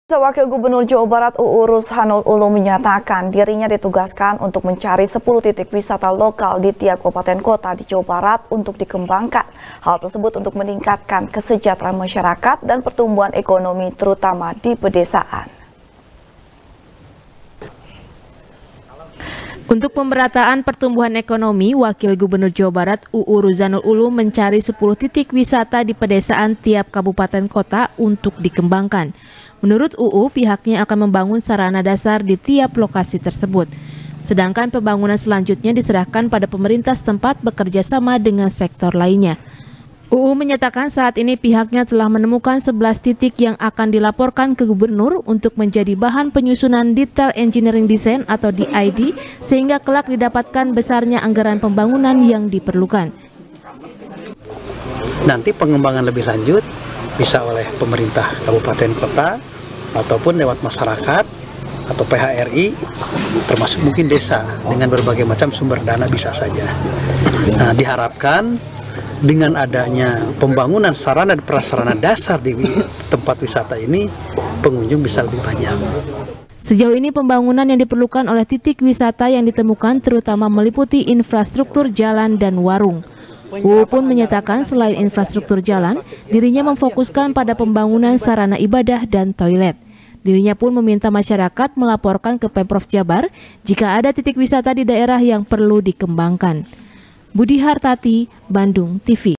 Wakil Gubernur Jawa Barat UU Ruzanul Ulum menyatakan dirinya ditugaskan untuk mencari 10 titik wisata lokal di tiap kabupaten kota di Jawa Barat untuk dikembangkan. Hal tersebut untuk meningkatkan kesejahteraan masyarakat dan pertumbuhan ekonomi terutama di pedesaan. Untuk pemerataan pertumbuhan ekonomi, Wakil Gubernur Jawa Barat UU Ruzanul Ulum mencari 10 titik wisata di pedesaan tiap kabupaten kota untuk dikembangkan. Menurut UU, pihaknya akan membangun sarana dasar di tiap lokasi tersebut. Sedangkan pembangunan selanjutnya diserahkan pada pemerintah setempat bekerja sama dengan sektor lainnya. UU menyatakan saat ini pihaknya telah menemukan 11 titik yang akan dilaporkan ke gubernur untuk menjadi bahan penyusunan detail engineering design atau DID sehingga kelak didapatkan besarnya anggaran pembangunan yang diperlukan. Nanti pengembangan lebih lanjut bisa oleh pemerintah kabupaten kota ataupun lewat masyarakat atau PHRI, termasuk mungkin desa dengan berbagai macam sumber dana bisa saja. Nah, diharapkan dengan adanya pembangunan sarana dan prasarana dasar di tempat wisata ini, pengunjung bisa lebih banyak. Sejauh ini pembangunan yang diperlukan oleh titik wisata yang ditemukan terutama meliputi infrastruktur jalan dan warung. UU pun menyatakan selain infrastruktur jalan, dirinya memfokuskan pada pembangunan sarana ibadah dan toilet. Dirinya pun meminta masyarakat melaporkan ke Pemprov Jabar jika ada titik wisata di daerah yang perlu dikembangkan. Budi Hartati, Bandung TV.